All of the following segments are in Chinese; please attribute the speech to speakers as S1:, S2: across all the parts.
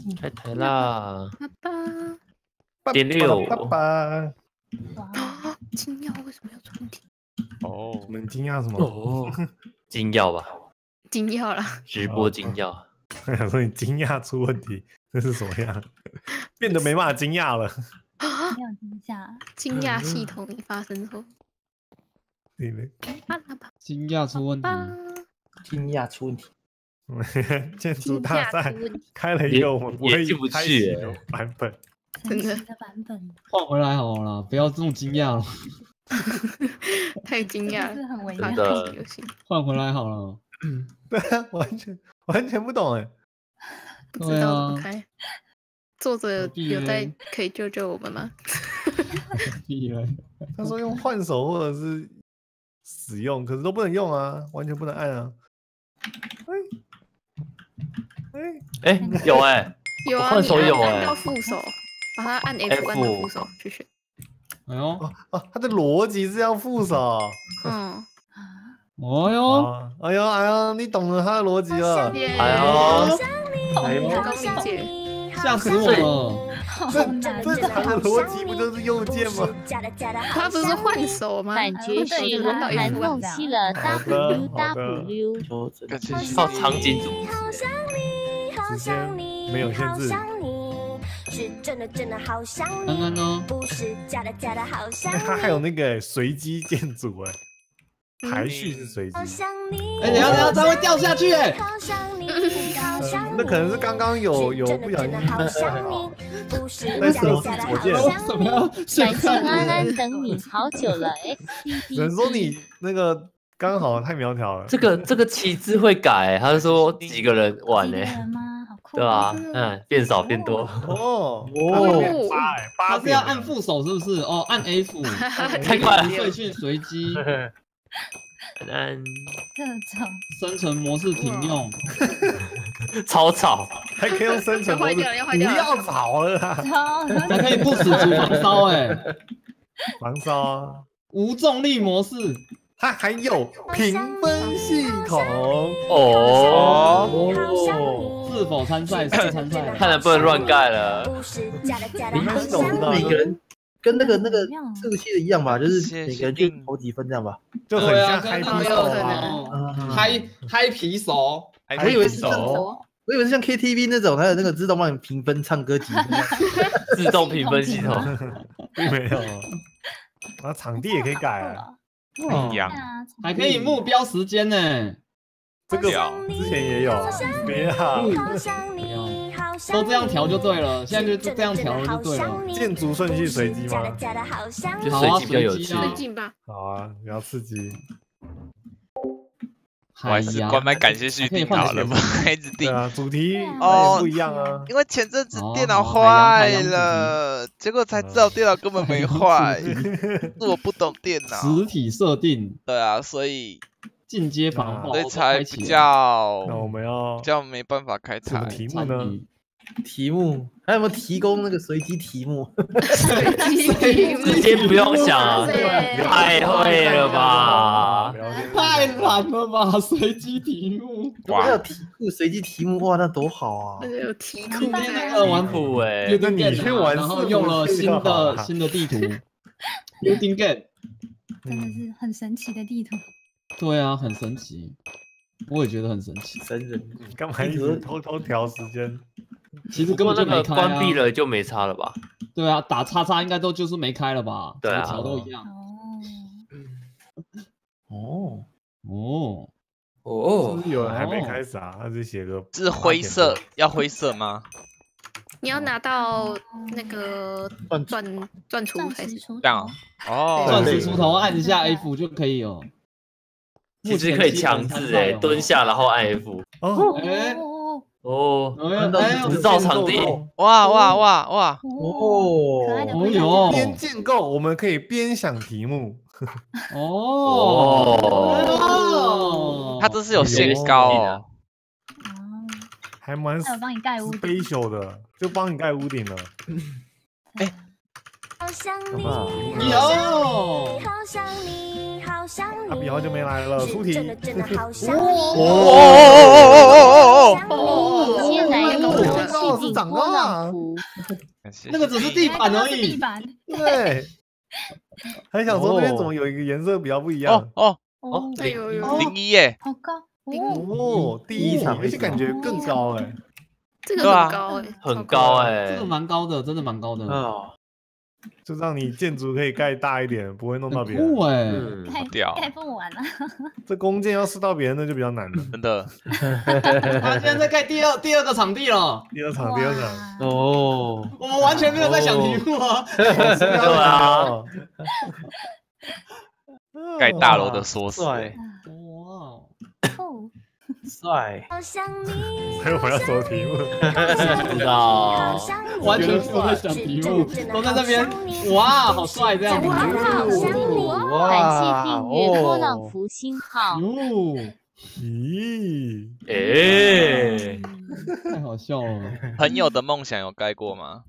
S1: 开台啦！
S2: 爸
S1: 点6，
S2: 爸爸。
S3: 哇，金耀为什么要出问题？
S4: 哦，
S2: 我们惊讶什么？
S1: 哦，金耀吧，
S3: 金耀啦，
S1: 直播金耀。
S2: 我想说你惊讶出问题，这是什么样？变得没办法惊讶了。
S5: 没有惊吓，
S3: 惊讶系统已发生错。
S2: 你们
S6: 惊讶出问题，
S7: 惊讶出问题。
S2: 建筑大赛
S3: 出问题
S2: 开了一个我们不会
S1: 也进不
S2: 开
S1: 去
S2: 启的版本。
S3: 真的
S5: 神奇的版本，
S6: 换回来好了，不要这么惊讶了，
S3: 太惊讶
S5: 是
S3: 了，
S5: 很微妙。
S1: 真的
S3: 游戏
S6: 换回来好了。
S2: 对啊，完全不懂哎。
S3: 不知道怎么
S6: 对啊
S3: 开。作者
S6: 何必
S3: 有在
S6: 呢
S3: 可以救救我们吗？
S6: 屁嘞！
S2: 他说用换手或者是使用，可是都不能用啊，完全不能按啊。
S1: 哎，有哎，
S3: 有啊，
S1: 换手有
S3: 按
S1: 欸
S3: 到副手，把它按 F 按到副手去选。
S6: 哎呦，
S2: 他的逻辑是要副手。
S3: 嗯，
S6: 哦哟，
S2: 哦，哎呦，你懂了他的逻辑了。
S1: 哎呦，
S3: 哎呦，刚理解。
S6: 吓死我了！
S2: 这他的逻辑不就是右键吗？
S3: 他不是换手吗？
S8: 感觉是
S3: 轮到
S8: 韩
S3: F
S8: 梦
S3: 按。
S8: 溪了
S2: 好的
S8: W
S2: 好的
S8: W。
S4: 感觉
S1: 靠场景组织。
S2: 时间没有限制。
S6: 刚刚呢？
S2: 他还有那个随机建组哎，排序是随机。
S6: 哎，等一下，它会掉下去哎！
S2: 那可能是刚刚有不小心在设置左键。
S6: 为什么要
S8: 感
S6: 现
S8: 谢安
S6: 在？
S8: 安等你好久了
S2: 只能说你那个刚好太苗条了。
S1: 这个旗帜会改，他说几个人玩呢？
S5: 人吗？好酷。
S1: 对吧？变少变多。
S2: 哦
S6: 他是要按副手是不是？哦，按 F。
S1: 太快了
S6: 碎讯随机，
S1: 按
S5: 这种
S6: 生存模式停用。
S1: 超吵，
S2: 还可以用生存模式，不要吵了啦，
S6: 还可以不死族防烧哎，
S2: 防烧啊，
S6: 无重力模式，
S2: 它还有评分系统
S1: 哦，
S6: 是否参赛？是参赛。
S1: 看来不能乱盖了。
S2: 评分系统知道
S7: 每个人跟那个这个系的一样吧，就是每个人就投几分这样吧，
S2: 就很像嗨皮手
S6: 啊，嗨皮手，
S7: 我以为是我以为是像 KTV 那种，还有那个自动帮你评分、唱歌几分，
S1: 自动评分系统，
S2: 并没有。然后场地也可以改啊，
S6: 还可以目标时间呢。
S2: 这个之前也有，别啊，
S6: 都这样调就对了，现在就这样调了就对了。
S2: 建筑顺序随机吗？
S1: 就随机比较有趣。
S3: 最近吧。
S2: 好啊，比较刺激。
S4: 我还是关麦感谢续订好了，不一直订。
S2: 对啊，主题也不一样啊。
S4: 因为前阵子电脑坏了，结果才知道电脑根本没坏，是我不懂电脑。
S6: 实体设定。
S4: 对啊，所以
S6: 进阶防爆，
S4: 所以才比较，
S2: 那我们要
S4: 比较没办法开台。
S2: 题目呢？
S7: 题目还有没有提供那个随机题目？
S1: 直接不用想啊，太会了吧？
S6: 太懒了吧！随机题目，
S7: 还有题库随机题目，哇，那多好啊！
S3: 有题库
S6: 那个玩
S1: 酷哎，
S6: 有点你去玩，然后用了新的地图 ，Building Game，
S5: 真的是很神奇的地图。
S6: 对啊，很神奇，我也觉得很神奇。
S7: 神人，
S2: 干嘛一直偷调时间？
S6: 其实根本就没开啊，
S1: 关闭了就没差了吧？
S6: 对啊，打叉叉应该就是没开了吧？
S1: 对啊，
S6: 调都一样。
S2: 是不是有人还没开始啊？他就写个
S4: 是灰色，要灰色吗？
S3: 你要拿到那个钻出才是
S4: 这样哦，
S6: 钻石出头按一下 F 就可以哦。
S1: 其实可以强制哎，蹲下然后按 F。制造场地，
S4: 哇！
S6: 有
S2: 边建构，我们可以边想题目。
S4: 它这是有限高哦，
S2: 还蛮
S5: 还有帮你盖屋顶
S2: ，special 的，就帮你盖屋顶了。
S6: 有。
S2: 阿比好久没来了，出题。
S8: 接来一个气顶波浪符，
S6: 那个只是地板而已。
S5: 地板。
S2: 对，还想说这边怎么有一个颜色比较不一样？
S4: 哦，
S3: 哎呦呦，
S4: 01耶，
S5: 好高
S2: 哦，第一场而且感觉更高哎，
S3: 这个很高哎，
S1: 很高哎，
S6: 这个蛮高的，真的蛮高的。
S7: 哦，
S2: 就让你建筑可以盖大一点，不会弄到别人。
S6: 酷哎，
S5: 盖不完啊！
S2: 这弓箭要射到别人那就比较难了。
S4: 真的。
S6: 他现在在盖第二个场地了。
S2: 第二场
S7: 哦，
S6: 我们完全没有在想题目啊。
S2: 对
S1: 啊，
S4: 盖大楼的缩死。
S7: 帅，
S6: 哇，
S7: 帅，
S2: 所以我要说题目，
S1: 不知道，
S6: 完全没有在想题目，都在那边，哇，好帅这样子。
S8: 感谢订阅波浪符星号。
S2: 咦，
S6: 太好笑了。
S4: 朋友的梦想有盖过吗？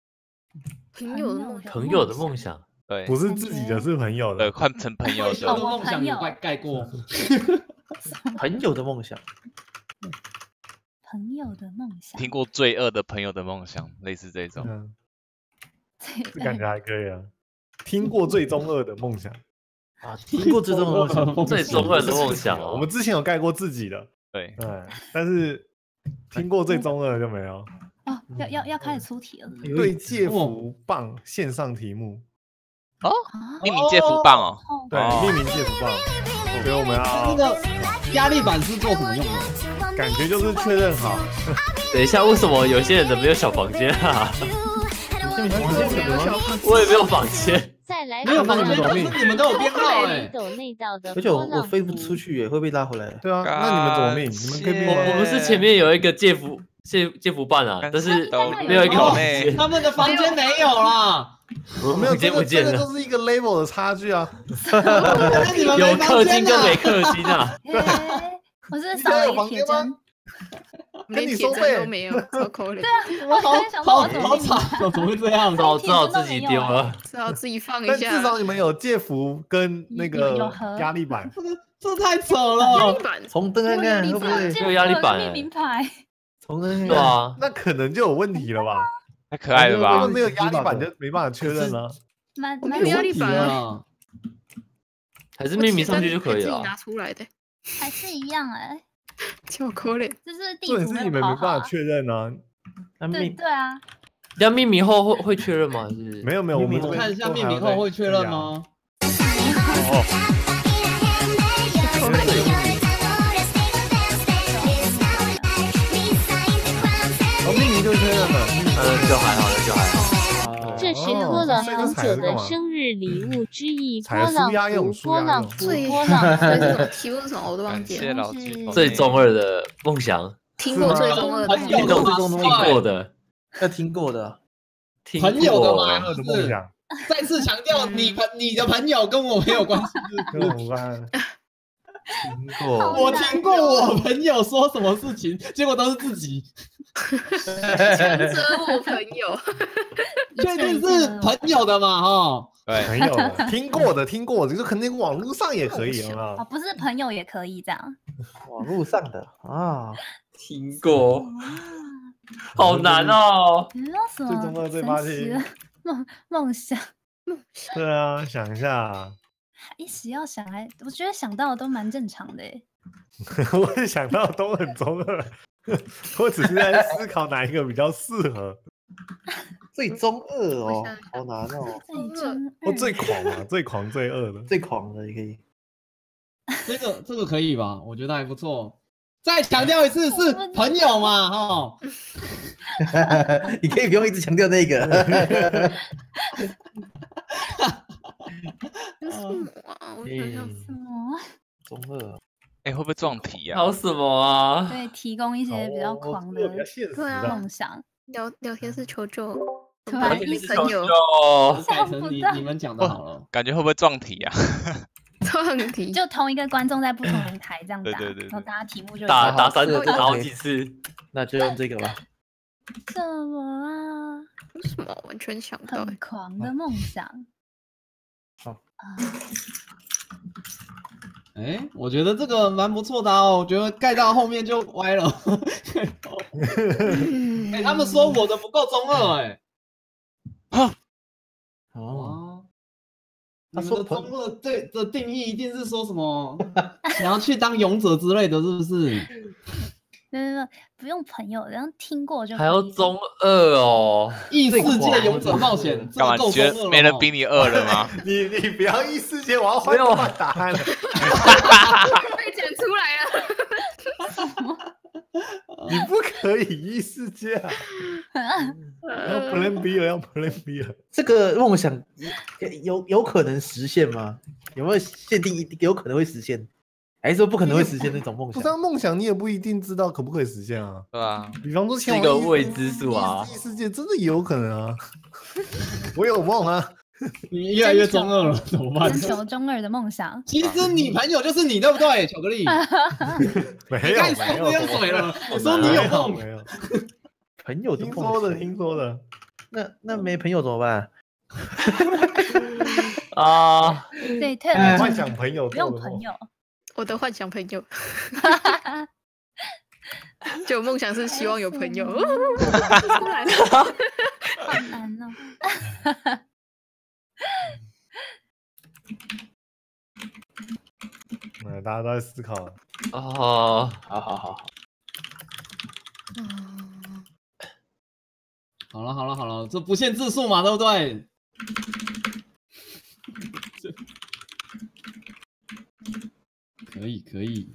S1: 朋友的梦想，
S4: 对，
S2: 不是自己的，是朋友的。
S4: 换成朋友
S6: 我的
S4: 的。
S6: 梦想有盖过。
S7: 朋友的梦想，
S5: 朋友的梦想，
S4: 听过罪恶的朋友的梦想，类似这种。
S2: 这感觉还可以啊。听过最中二的梦想
S7: 啊，听过最中二的梦想，
S1: 最中二的梦想哦。
S2: 我们之前有盖过自己的，
S4: 对，
S2: 但是听过最中二的就没有。
S5: 哦，要开始出题了。
S2: 对戒福棒线上题目
S4: 哦，匿名戒福棒哦，
S2: 对，匿名戒福棒，所以我们要
S6: 那个压力板是做什么用的？
S2: 感觉就是确认好。
S1: 等一下，为什么有些人的没有小房间啊？我也没有房间。
S8: 再来，
S6: 没有房间，可是你们都有编号哎。
S7: 而且我飞不出去耶，会被拉回来。
S2: 对啊，那你们怎么命？你们可以命吗？
S1: 我们是前面有一个戒福办啊，但是没有一个房间。
S6: 他们的房间没有啦。
S2: 没有，这个就是一个 level 的差距啊。
S1: 有氪金跟没氪金啊。
S5: 我是少了一个铁针。
S2: 跟你收费
S3: 都没有，超可怜。
S5: 对啊，我刚才想说
S6: 好惨哦，怎么会这样？
S1: 只好自己丢了，
S3: 只好自己放一下。
S2: 但至少你们有戒福跟那个压力板，
S6: 这太扯了。
S3: 压力板，
S7: 重登看看会不会
S1: 有压力板？
S5: 名牌，
S7: 重登看看。
S1: 对啊，
S2: 那可能就有问题了吧？
S4: 太可爱了吧？
S2: 没有压力板就没办法确认了。
S5: 蛮有
S3: 压力板
S6: 啊，
S1: 还是秘密上去就可以了。
S3: 自己拿出来的，
S5: 还是一样哎。
S3: 超可怜，
S5: 这是地
S2: 图没有跑好。你们没办法确认啊。
S5: 对啊。
S1: 要命名后会确认吗？是？
S2: 没有，我们
S6: 看一下命名后会确认吗？
S2: 命名就确认了，
S1: 就还好，就还好。
S8: 这是喝了好久的生日礼物之一，波浪符，波浪符，波浪符。
S3: 题目是什么我都忘记了。
S1: 最中二的梦想，
S3: 听过最中二的，
S1: 听过的，
S7: 要听过的，
S6: 朋友的嘛，
S2: 梦想。
S6: 再次强调，你的朋友跟我没有关系，
S2: 跟我无关。
S7: 听过，
S6: 我听过我朋友说什么事情，结果都是自己。
S3: 强者我朋友，
S6: 确定是朋友的嘛？哈，
S4: 对，
S2: 朋友的，听过的，就肯定网络上也可以啊。
S5: 不是朋友也可以这样。
S7: 网络上的啊，
S1: 听过，好难哦。
S5: 最
S2: 中二最八题
S5: 梦想。
S2: 对啊，想一下。
S5: 一时要想来，我觉得想到的都蛮正常的诶。
S2: 我也想到都很中二，我只是在思考哪一个比较适合。
S7: 最中二哦，好难哦。
S2: 最狂啊，最狂最恶的，
S7: 最狂的也可以。
S6: 这个可以吧？我觉得还不错。再强调一次，是朋友嘛，哈。
S7: 你可以不用一直强调那个。
S3: 什么啊？我想想什么？
S7: 中二。
S4: 会不会撞题啊？
S1: 好什么啊？
S5: 对，提供一些比较狂的梦想。
S3: 聊天室求救，
S5: 突然
S3: 一朋友
S6: 改成你们讲的好了。
S4: 感觉会不会撞题啊？
S3: 撞题
S5: 就同一个观众在不同的台这样打，
S4: 对，
S5: 然后大家题目就
S1: 打3次，打好几次。
S7: 那就用这个吧。
S5: 什么啊？
S3: 什么？完全想不到。
S5: 很狂的梦想。
S7: 好。
S6: 我觉得这个蛮不错的哦。我觉得盖到后面就歪了。 哎，他们说我的不够中二哎。
S7: 哦，
S6: 他说中二对的定义一定是说什么想要去当勇者之类的，是不是？
S5: 没，不用朋友，然后听过就
S1: 还要中二哦，
S6: 异世界勇者冒险，
S4: 干嘛？觉得没人比你二了吗？
S2: 你不要异世界，我要换答案了。
S3: 被讲出来了。
S2: 你不可以异世界啊！要 Plan B 了，要 Plan B 了。
S7: 这个梦想有可能实现吗？有没有限定有可能会实现？还是说不可能会实现那种梦想？
S2: 不是梦想，你也不一定知道可不可以实现啊。
S4: 对啊，
S2: 比方说
S1: 是一个未知数啊。
S2: 异世界真的也有可能啊。我有梦啊。
S6: 你越来越中二了，怎么办？
S5: 追求中二的梦想。
S6: 其实你朋友就是你，对不对？巧克力。
S2: 没有，
S6: 没有水了。我说你有梦，
S2: 没有。
S7: 朋友的梦想，
S2: 听说的。
S7: 那没朋友怎么办？
S1: 啊，
S5: 对，特
S2: 幻想朋友，
S5: 不用朋友。
S3: 我的幻想朋友，就梦想是希望有朋友。出来了，
S5: 好难哦。
S2: 大家都在思考。
S1: 哦，
S7: 好。
S6: 好了，这不限字数嘛，对不对？可以，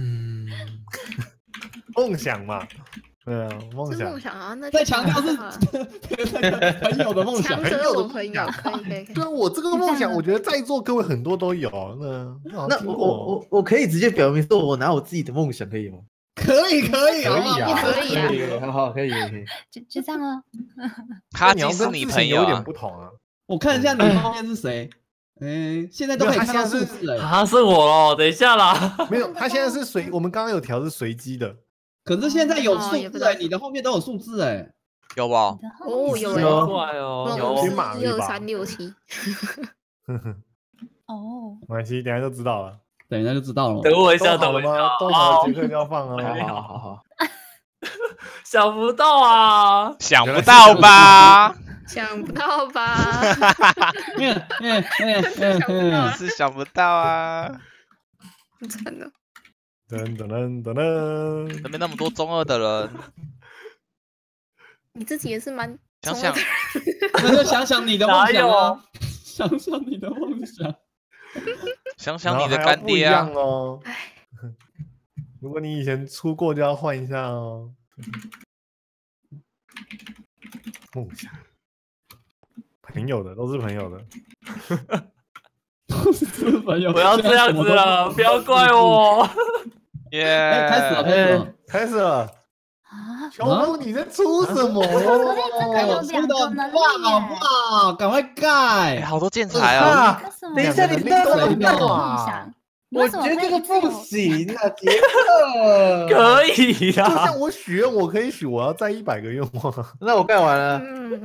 S2: 梦想嘛，对啊，梦想。
S3: 梦想啊，那
S6: 再强调是朋友的梦想，
S3: 朋友的朋友，可以。
S2: 对啊，我这个梦想，我觉得在座各位很多都有。
S7: 那我可以直接表明说，我拿我自己的梦想，可以吗？
S6: 可以，
S7: 好，可以。
S5: 就这样了。
S4: 他其实你朋友
S2: 有点不同啊。
S6: 我看一下你后面是谁。现在都可以看到数字了。
S1: 他是我哦，等一下啦。
S2: 没有，他现在是我们刚刚有调是随机的。
S6: 可是现在有数字哎，你的后面都有数字哎，
S4: 有吧？
S3: 哦，有
S1: 怪哦，
S2: 有
S3: 1、2、3、6、7。
S5: 哦，
S2: 没关系，等下就知道了。
S6: 等一下就知道了。
S1: 等我一下，
S2: 等我一下。都好了，杰克就要放哦。
S7: 好。
S1: 想不到啊！
S4: 想不到吧？
S3: 想不到吧？
S4: 是想不到啊！
S3: 真的。
S2: 噔，
S4: 那边那么多中二的人，
S3: 你自己也是蛮
S4: 想想，
S6: 那就想想你的梦想哦，想想你的梦想，
S4: 想想你的干爹啊！
S2: 哦，如果你以前出过，就要换一下哦。梦想，朋友的都是朋友的，
S6: 都是朋友。
S1: 不要这样子了，不要怪我。
S6: 耶！
S2: 开始了。啊！小峰，你在出什么？
S6: 我出的哇！赶快盖！
S4: 好多建材啊！
S7: 等一下，你不要什么啊？我觉得这个不行啊，杰克。
S1: 可以呀，
S2: 就像我许愿，我可以许我要摘100个愿望。
S7: 那我盖完了。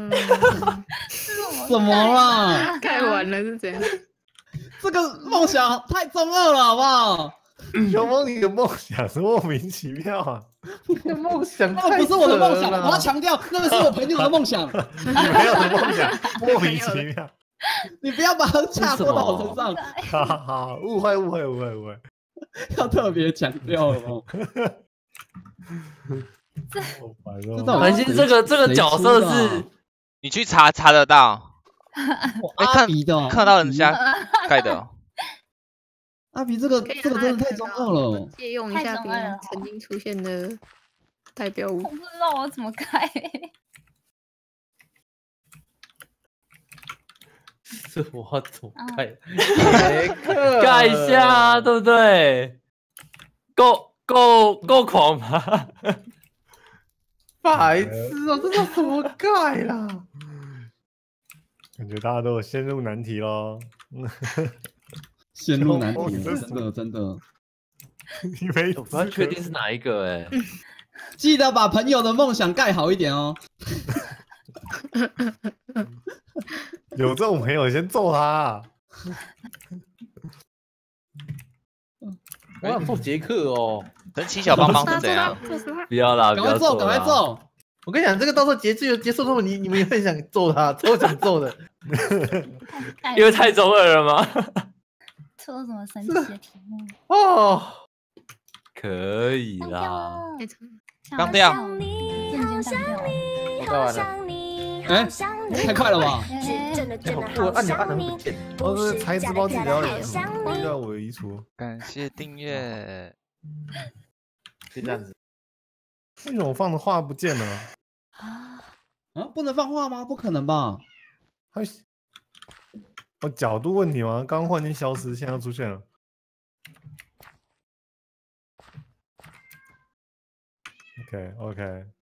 S6: 怎么了？
S3: 盖完了是怎样？
S6: 这个梦想太中二了，好不好？
S2: 小峰，你的梦想是莫名其妙啊！
S7: 你的梦想
S6: 那不是我的梦想，我要强调，那个是我朋友的梦想。
S2: 你朋友的梦想莫名其妙。
S6: 你不要把它架过到我身上。
S2: 好，误会，
S6: 要特别强调哦。
S1: 恒星这个角色是，
S4: 你去查得到。
S6: 阿比的，
S4: 看到人家盖的。
S6: 阿比这个真的太中二了，
S3: 借用一下别人曾经出现的代表物。
S5: 我不知道我怎么盖。
S7: 是我怎么盖？
S1: 盖一下，对不对？够狂吗？
S7: 白痴哦，这叫怎么盖啦？
S2: 感觉大家都有陷入难题咯。
S6: 陷入难题，真的。
S2: 你没有，
S1: 不要确定是哪一个哎。
S6: 记得把朋友的梦想盖好一点哦。
S2: 有这种朋友先揍他。
S7: 我想揍杰克哦。
S4: 等七小帮忙是怎样？
S1: 不要啦，
S6: 赶快揍，赶快揍！
S7: 我跟你讲，这个到时候结束之后，你们也很想揍他，超想揍的。
S1: 因为太中二了吗？
S5: 出了什么神奇的题目？
S7: 哦，
S1: 可以啦。
S4: 刚掉，
S5: 瞬间断掉。
S6: 哎，太快了吧！
S7: 我按钮按的不见。
S2: 哦，是才知道自己要移除，要我移除。
S4: 感谢订阅。
S7: 就这样子。
S2: 为什么我放的画不见了？
S6: 啊，不能放话吗？不可能吧？
S2: 哦，角度问题吗？刚忽然间消失，现在又出现了。OK，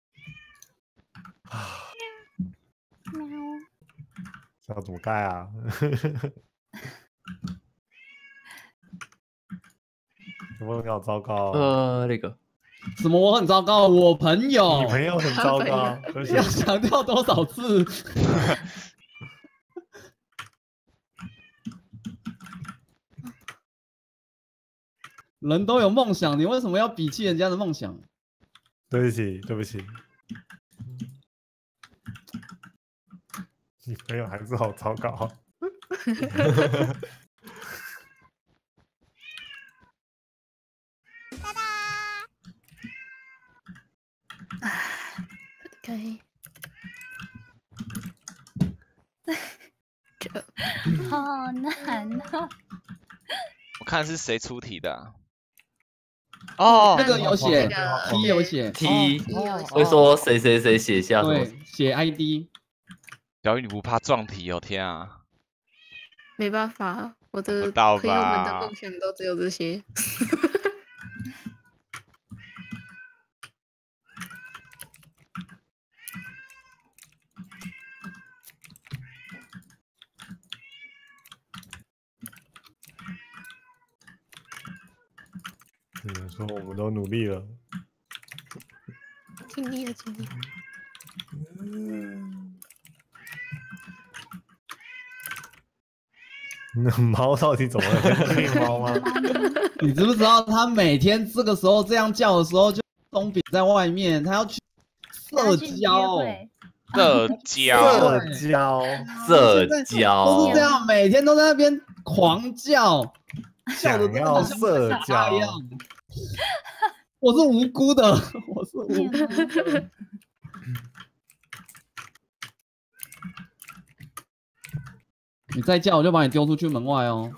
S2: 这要怎么盖啊？我好糟糕。
S1: 那个
S6: 什么？我很糟糕，我朋友，
S2: 你朋友很糟糕，
S6: 要强调多少次？人都有梦想，你为什么要鄙弃人家的梦想？
S2: 对不起，你朋友还是好糟糕。
S3: 可以。
S5: 好难哦。
S4: 我看是谁出题的啊？哦，
S6: 那个有写 T 有写
S1: T， 会说谁谁谁写下什么？
S6: 对，写 ID。
S4: 小雨，你不怕撞题哦？天啊！
S3: 没办法，我的
S4: 不到吧
S3: 朋友们的梦想都只有这些。
S2: 只能说我们都努力了，
S3: 尽力了，尽力了。
S2: 那猫到底怎么了？是猫吗？
S6: 你知不知道他每天这个时候这样叫的时候，就松饼在外面，他要去社交，
S4: 社交，
S1: 社交，
S6: 都是这样，每天都在那边狂叫，叫的
S2: 想要社交
S6: 一样。我是无辜的，我是无辜的。你再叫，我就把你丢出去门外哦！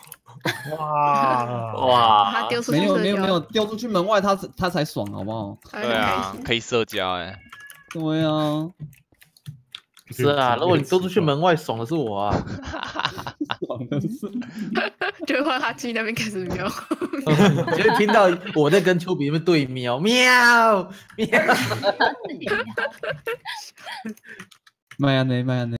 S2: 哇，
S3: 他丢出去
S6: 没有，丢出去门外，他才爽，好不好？
S4: 对啊，可以社交哎。
S6: 对啊，
S7: 是啊，如果你丢出去门外，爽的是我啊！
S6: 爽的是，
S3: 就会换他自己那边开始喵，
S7: 就会听到我在跟丘比那边对喵喵喵。
S6: 麦安内。